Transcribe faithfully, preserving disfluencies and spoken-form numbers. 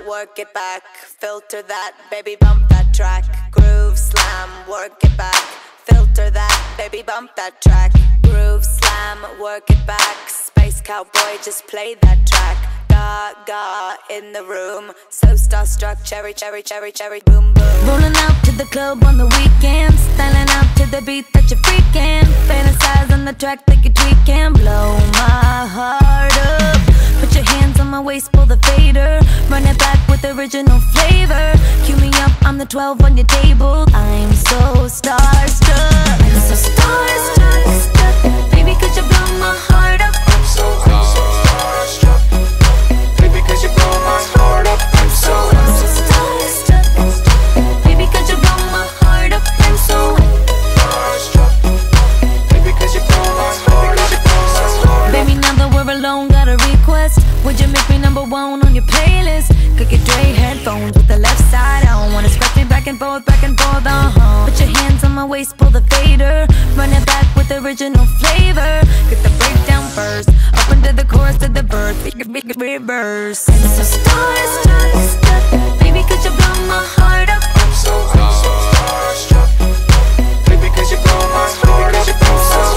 work it back. Filter that, baby, bump that track. Groove slam, work it back. Filter that, baby, bump that track. Groove slam, work it back. Space cowboy, just play that track. Gaga in the room, so starstruck, cherry, cherry, cherry, cherry, boom, boom. Rolling out to the club on the weekends, styling out to the beat that you're freaking. Fantasize on the track like you're tweaking. Blow my heart up. Put your hands on my waist, pull the fader. Run it back with original flavor. Cue me up, I'm the twelve on your table. I'm so starstruck. I'm so starstruck. Baby, could you blow my heart up? I'm so, I'm so starstruck. Baby, could you blow my heart up? I'm so, I'm so starstruck. Baby, could you blow my heart up? I'm so starstruck. Baby, could you blow my heart up? Baby, now that we're alone, got a request. Would you make me number one on your playlist? Could get Dre headphones with the left side out. Wanna scratch me back and forth, back and forth, uh-huh. Put your hands on my waist, pull the fader. Run it back with original flavor. Get the breakdown first, up into the chorus to the verse. Reverse. I'm so starstruck. Baby,